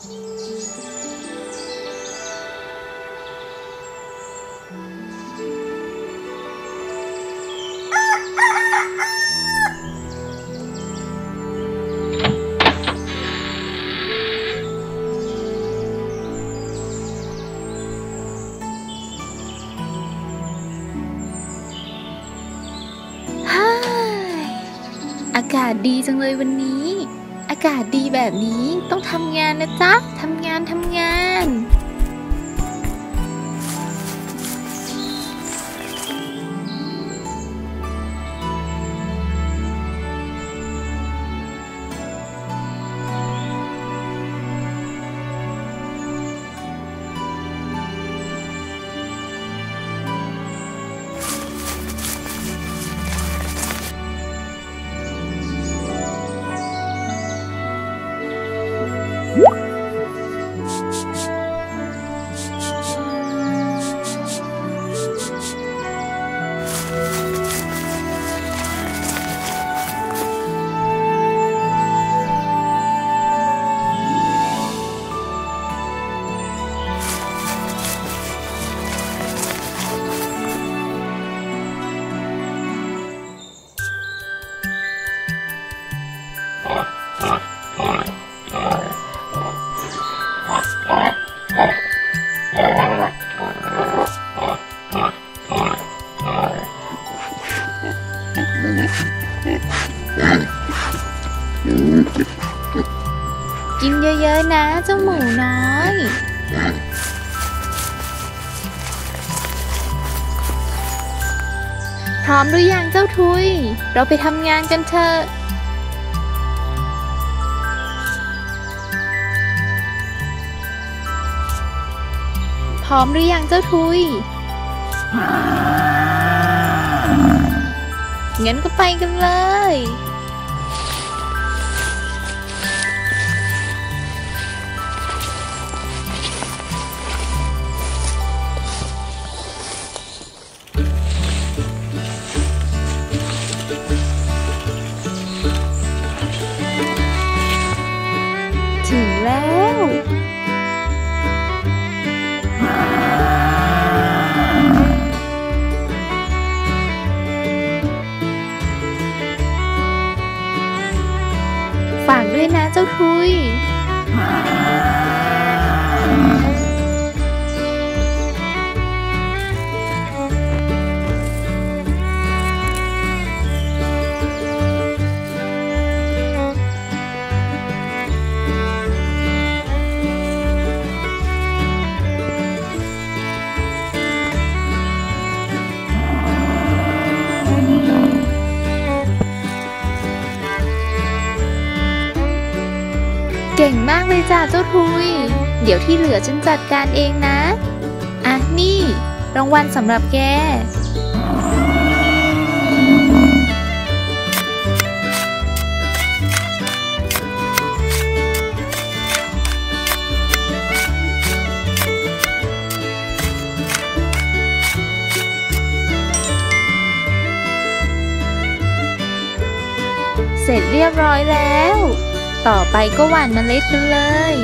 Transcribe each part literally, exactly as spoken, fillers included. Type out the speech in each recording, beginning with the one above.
อากาศดีจังเลยวันนี้อากาศดีแบบนี้ต้องทำงานนะจ๊ะทำงานทำงานกินเยอะๆนะเจ้าหมูน้อยพร้อมหรือยังเจ้าทุยเราไปทำงานกันเถอะพร้อมหรือยังเจ้าทุยงั้นก็ไปกันเลยถึงแล้วฝากด้วยนะเจ้าทุยเก่งมากเลยจ้าเจ้าทุยเดี๋ยวที่เหลือฉันจัดการเองนะอ่ะนี่รางวัลสำหรับแกเสร็จเรียบร้อยแล้วต่อไปก็หว่านเมล็ดกันเลย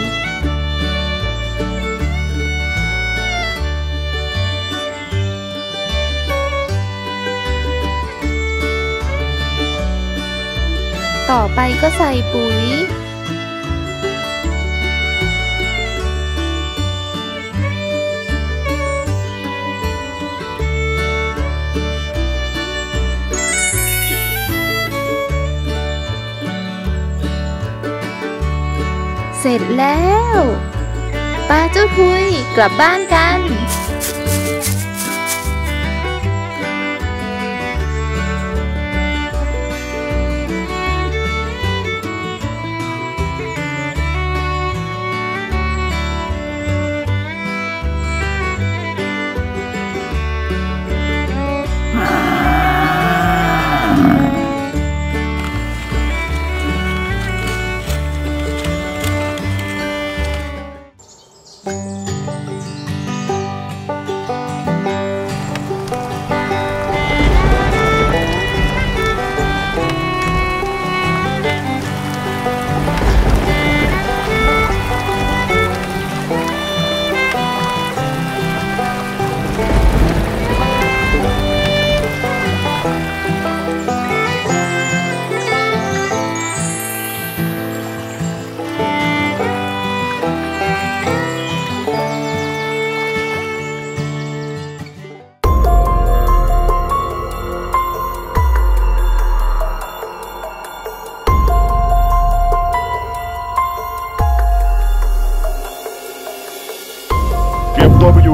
ต่อไปก็ใส่ปุ๋ยเสร็จแล้วป้าเจ้าทุยกลับบ้านกัน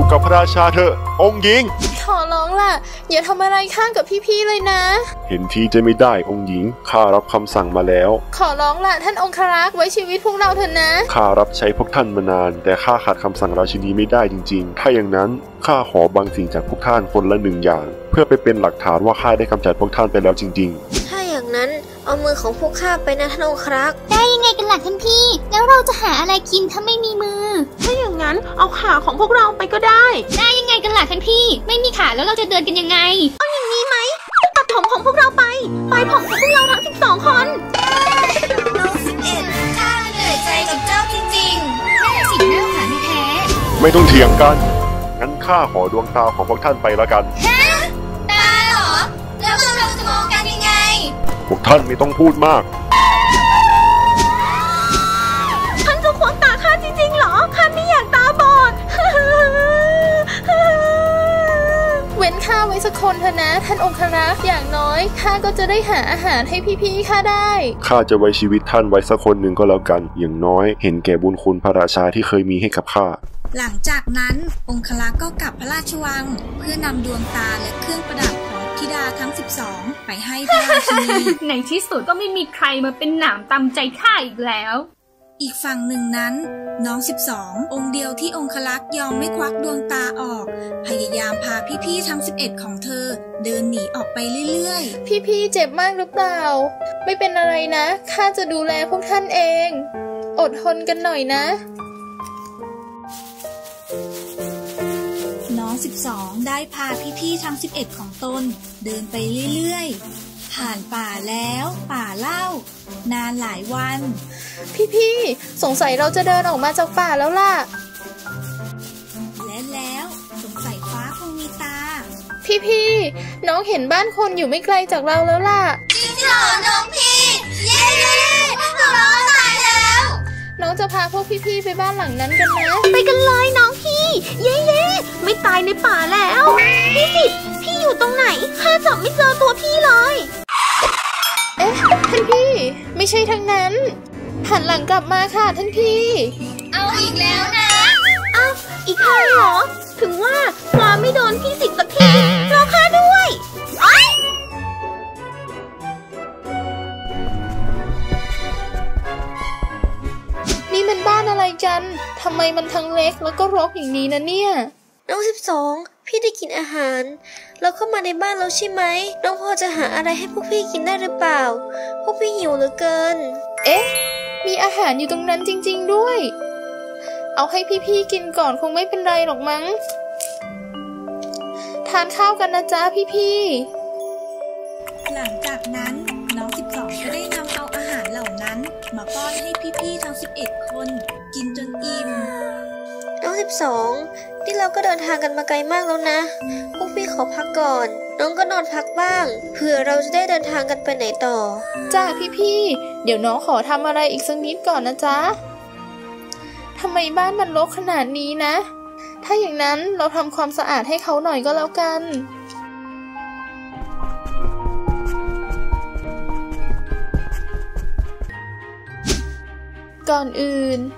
กับพระราชาเถอะองค์หญิงขอร้องล่ะอย่าทำอะไรข้ากับพี่ๆเลยนะเห็นทีจะไม่ได้องค์หญิงข้ารับคำสั่งมาแล้วขอร้องล่ะท่านองครักษ์ไว้ชีวิตพวกเราเถอะนะข้ารับใช้พวกท่านมานานแต่ข้าขาดคำสั่งราชินีไม่ได้จริงๆถ้าอย่างนั้นข้าขอบางสิ่งจากพวกท่านคนละหนึ่งอย่างเพื่อไปเป็นหลักฐานว่าข้าได้กำจัดพวกท่านไปแล้วจริงๆถ้าอย่างนั้นเอามือของพวกข้าไปนะท่านองครักษ์ได้ยังไงกันล่ะท่านพี่แล้วเราจะหาอะไรกินถ้าไม่มีมือถ้าอย่างนั้นเอาขาของพวกเราไปก็ได้ได้ยังไงกันล่ะท่านพี่ไม่มีขาแล้วเราจะเดินกันยังไงเอาอย่างนี้ไหมตัดผมของพวกเราไปปล่อยผมของพวกเราทั้งสิบสองคนน้องสิบเอ็ดข้าเหนื่อยใจกับเจ้าจริงๆไม่สิ่งน่าขายไม่แพ้ไม่ต้องเถียงกันงั้นข้าขอดวงตาของพวกท่านไปแล้วกันฮะตาเหรอแล้วพวกเราจะมองกันยังไงพวกท่านไม่ต้องพูดมากท่านจะขวางตาข้าจริงๆเหรอข้าไม่อยากตาบอดเว้นข้าไว้สักคนเถอะนะท่านองครักษ์อย่างน้อยข้าก็จะได้หาอาหารให้พี่ๆข้าได้ข้าจะไว้ชีวิตท่านไว้สักคนหนึ่งก็แล้วกันอย่างน้อยเห็นแก่บุญคุณพระราชาที่เคยมีให้กับข้าหลังจากนั้นองครักษ์ก็กลับพระราชวังเพื่อนำดวงตาและเครื่องประดับของธิดาทั้งสิบสองไปให้พระราชินีในที่สุดก็ไม่มีใครมาเป็นหนามตำใจข้าอีกแล้วอีกฝั่งหนึ่งนั้นน้องสิบสององค์เดียวที่องครักษ์ยอมไม่ควักดวงตาออกพยายามพาพี่ๆทั้งสิบเอ็ดของเธอเดินหนีออกไปเรื่อยๆพี่ๆเจ็บมากหรือเปล่าไม่เป็นอะไรนะข้าจะดูแลพวกท่านเองอดทนกันหน่อยนะน้องสิบสองได้พาพี่ๆทั้งสิบเอ็ดของตนเดินไปเรื่อยๆผ่านป่าแล้วป่าเล่านานหลายวันพี่ๆสงสัยเราจะเดินออกมาจากป่าแล้วล่ะและแล้วสงสัยฟ้าคงมีตาพี่ๆน้องเห็นบ้านคนอยู่ไม่ไกลจากเราแล้วล่ะจริงเหรอน้องพี่เย้ๆน้องตายแล้วน้องจะพาพวกพี่ๆไปบ้านหลังนั้นกันนะไปกันเลยน้องพี่เย้ๆไม่ตายในป่าแล้วพี่สิพี่อยู่ตรงไหนข้าจับไม่เจอตัวพี่เลยเอ๊ะท่านพี่ไม่ใช่ทางนั้นหันหลังกลับมาค่ะท่านพี่เอาอีกแล้วนะเอาอีกครั้งเหรอถึงว่าปลาไม่โดนพี่สิทธิ์สักทีรอข้าด้วยไอ้นี่มันบ้านอะไรกันทำไมมันทั้งเล็กแล้วก็รกอย่างนี้นะเนี่ยน้องสิบสองพี่ได้กินอาหารเราเข้ามาในบ้านเราใช่ไหมน้องพอจะหาอะไรให้พวกพี่กินได้หรือเปล่าพวกพี่หิวเหลือเกินเอ๊ะมีอาหารอยู่ตรงนั้นจริงๆด้วยเอาให้พี่ๆกินก่อนคงไม่เป็นไรหรอกมั้งทานข้าวกันนะจ๊ะพี่ๆหลังจากนั้นน้องสิบสองก็ได้นำเอาอาหารเหล่านั้นมาป้อนให้พี่ๆทั้งสิบเอ็ดคนกินจนอิ่มน้องสิบสองที่เราก็เดินทางกันมาไกลมากแล้วนะพวกพี่ขอพักก่อนน้องก็นอนพักบ้างเผื่อเราจะได้เดินทางกันไปไหนต่อจ้าพี่ๆเดี๋ยวน้องขอทำอะไรอีกสักนิดก่อนนะจ๊ะทำไมบ้านมันรกขนาดนี้นะถ้าอย่างนั้นเราทำความสะอาดให้เขาหน่อยก็แล้วกันก่อนอื่น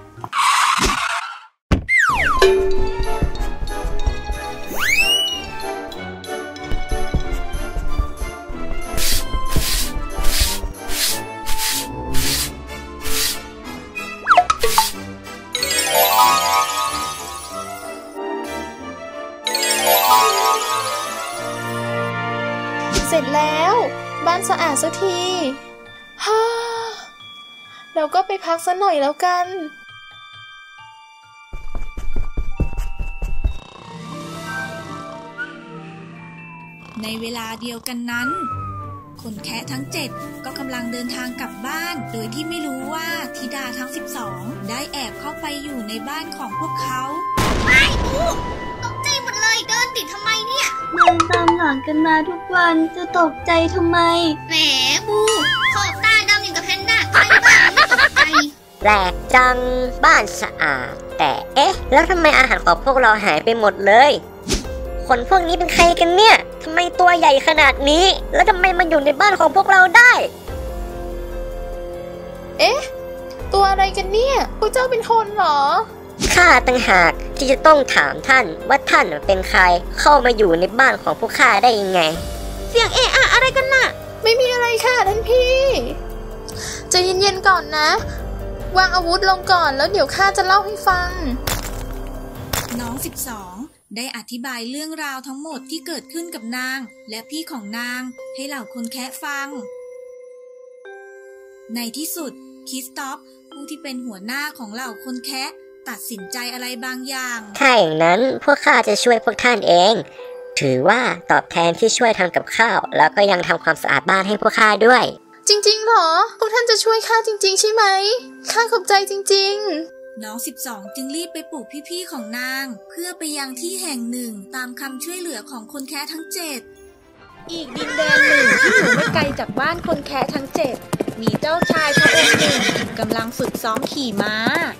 เสร็จแล้วบ้านสะอาดสักทีฮ่าเราก็ไปพักสักหน่อยแล้วกันในเวลาเดียวกันนั้นคนแคะทั้งเจ็ดก็กำลังเดินทางกลับบ้านโดยที่ไม่รู้ว่าธิดาทั้งสิบสองได้แอบเข้าไปอยู่ในบ้านของพวกเขาไอ้บูตกใจหมดเลยเดินติดทำไมเนี่ยเดินตามหลังกันมาทุกวันจะตกใจทำไมแหมบูขอบตาดำอย่างกับแพนด้าใครบ้างไม่ตกใจแปลกจังบ้านสะอาดแต่เอ๊ะแล้วทำไมอาหารของพวกเราหายไปหมดเลยคนพวกนี้เป็นใครกันเนี่ยทำไมตัวใหญ่ขนาดนี้แล้วทำไมมาอยู่ในบ้านของพวกเราได้เอ๊ะตัวอะไรกันเนี่ยพวกเจ้าเป็นคนเหรอข้าต่างหากที่จะต้องถามท่านว่าท่านเป็นใครเข้ามาอยู่ในบ้านของพวกข้าได้ยังไงเสียงเอะอะอะไรกันน่ะไม่มีอะไรค่ะท่านพี่ใจเย็นๆก่อนนะวางอาวุธลงก่อนแล้วเดี๋ยวข้าจะเล่าให้ฟังน้องสิบสองได้อธิบายเรื่องราวทั้งหมดที่เกิดขึ้นกับนางและพี่ของนางให้เหล่าคนแคะฟังในที่สุดคริสตอฟผู้ที่เป็นหัวหน้าของเหล่าคนแคะตัดสินใจอะไรบางอย่างถ้าอย่างนั้นพวกข้าจะช่วยพวกท่านเองถือว่าตอบแทนที่ช่วยทำกับข้าวแล้วก็ยังทำความสะอาดบ้านให้พวกข้าด้วยจริงๆหรอพวกท่านจะช่วยข้าจริงๆใช่ไหมข้าขอบใจจริงๆน้องสิบสองจึงรีบไปปลุกพี่ๆของนางเพื่อไปยังที่แห่งหนึ่งตามคำช่วยเหลือของคนแคะทั้งเจ็ดอีกดินแดนหนึ่งที่อยู่ไม่ไกลจากบ้านคนแคะทั้งเจ็ดมีเจ้าชายพระองค์หนึ่งกำลังฝึกซ้อมขี่ม้า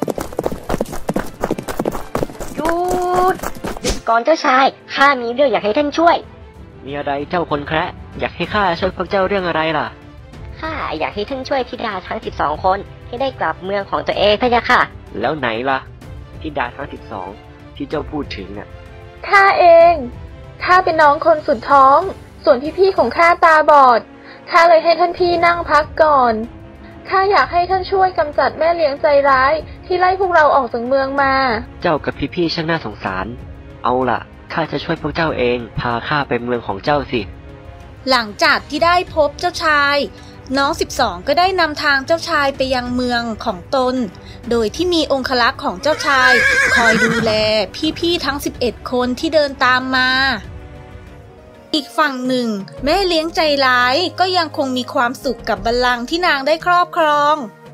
หยุดหยุดก่อนเจ้าชายข้ามีเรื่องอยากให้ท่านช่วยมีอะไรเจ้าคนแคะอยากให้ข้าช่วยพวกเจ้าเรื่องอะไรล่ะข้าอยากให้ท่านช่วยธิดาทั้งสิบสองคนให้ได้กลับเมืองของตัวเองพะยะค่ะแล้วไหนล่ะธิดาทั้งสิบสองที่เจ้าพูดถึงน่ะข้าเองข้าเป็นน้องคนสุดท้องส่วนพี่ๆของข้าตาบอดข้าเลยให้ท่านพี่นั่งพักก่อนข้าอยากให้ท่านช่วยกำจัดแม่เลี้ยงใจร้ายที่ไล่พวกเราออกจากเมืองมาเจ้ากับพี่ๆช่างน่าสงสารเอาล่ะข้าจะช่วยพวกเจ้าเองพาข้าไปเมืองของเจ้าสิหลังจากที่ได้พบเจ้าชายน้องสิบสองก็ได้นำทางเจ้าชายไปยังเมืองของตนโดยที่มีองครักษ์ของเจ้าชายคอยดูแลพี่ๆทั้งสิบเอ็ดคนที่เดินตามมาอีกฝั่งหนึ่งแม่เลี้ยงใจร้ายก็ยังคงมีความสุขกับบัลลังก์ที่นางได้ครอบครอง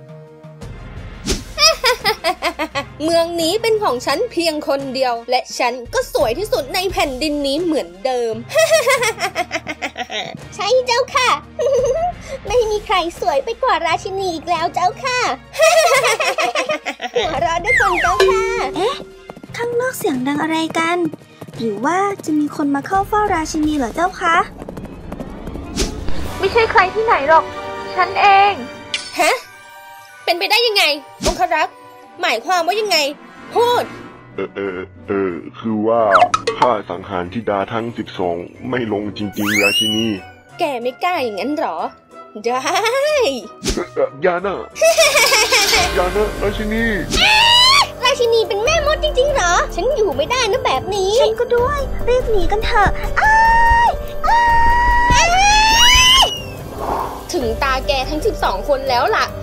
เมืองนี้เป็นของฉันเพียงคนเดียวและฉันก็สวยที่สุดในแผ่นดินนี้เหมือนเดิมใช่เจ้าค่ะ ไม่มีใครสวยไปกว่าราชินีอีกแล้วเจ้าค่ะ หัวเราะด้วยคนเจ้าค่ะเอ๊ะข้างนอกเสียงดังอะไรกันหรือว่าจะมีคนมาเข้าเฝ้าราชินีเหรอเจ้าคะไม่ใช่ใครที่ไหนหรอกฉันเองฮะเป็นไปได้ยังไงองครักษ์หมายความว่ายังไงพูดเออเออเออคือว่าข้าสังหารธิดาทั้งสิบสองไม่ลงจริงๆราชินีแกไม่กล้าอย่างนั้นหรอได้ยานะยานะราชินีราชินีเป็นแม่มดจริงๆเหรอฉันอยู่ไม่ได้นะแบบนี้ฉันก็ด้วยรีบหนีกันเถอะอ้ายอ้ายถึงตาแกทั้งสิบสองคนแล้วล่ะ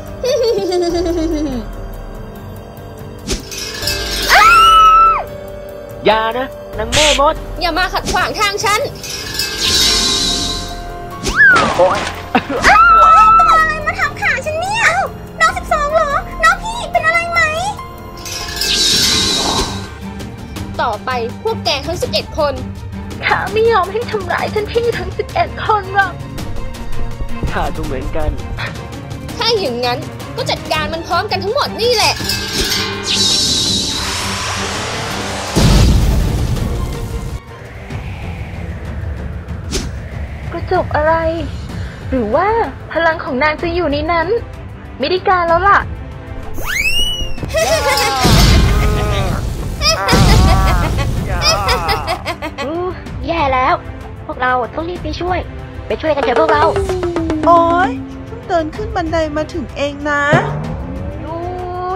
อย่านะนางแม่มดอย่ามาขัดขวางทางฉันโอ๊ยตัวอะไรมาทำขาฉันเนี่ยน้องสิบสองเหรอน้องพี่เป็นอะไรไหมต่อไปพวกแกทั้งสิบเอ็ดคนข้าไม่ยอมให้ทำร้ายท่านพี่ทั้งสิบเอ็ดคนหรอกข้าก็เหมือนกันถ้าอย่างนั้นก็จัดการมันพร้อมกันทั้งหมดนี่แหละกระจกอะไรหรือว่าพลังของนางจะอยู่ในนั้นไม่ได้การแล้วล่ะแย่แล้วพวกเราต้องรีบไปช่วยไปช่วยกันเถอะพวกเราโอ๊ยเดินขึ้นบันไดมาถึงเองนะหยุด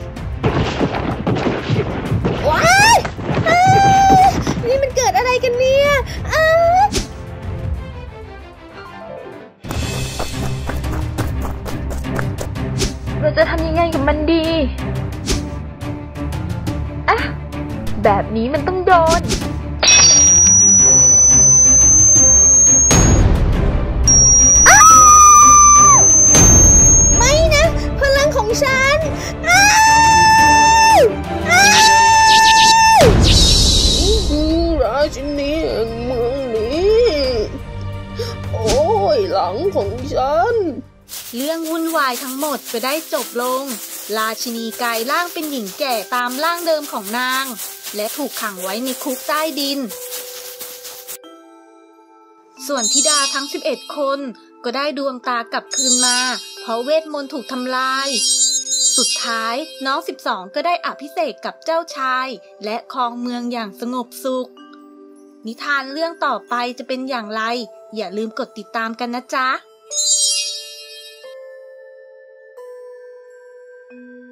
ว้ายนี่มันเกิดอะไรกันเนี่ยเราจะทำยังไงกับมันดีอะแบบนี้มันต้องโดนไม่นะพลังของฉันราชินีแห่งเมืองนี้โอ้ยหลังของฉันเรื่องวุ่นวายทั้งหมดก็ได้จบลงราชินีกลายร่างเป็นหญิงแก่ตามร่างเดิมของนางและถูกขังไว้ในคุกใต้ดินส่วนธิดาทั้งสิบเอ็ดคนก็ได้ดวงตากลับคืนมาเพราะเวทมนต์ถูกทำลายสุดท้ายน้องสิบสองก็ได้อภิเษกกับเจ้าชายและครองเมืองอย่างสงบสุขนิทานเรื่องต่อไปจะเป็นอย่างไรอย่าลืมกดติดตามกันนะจ๊ะ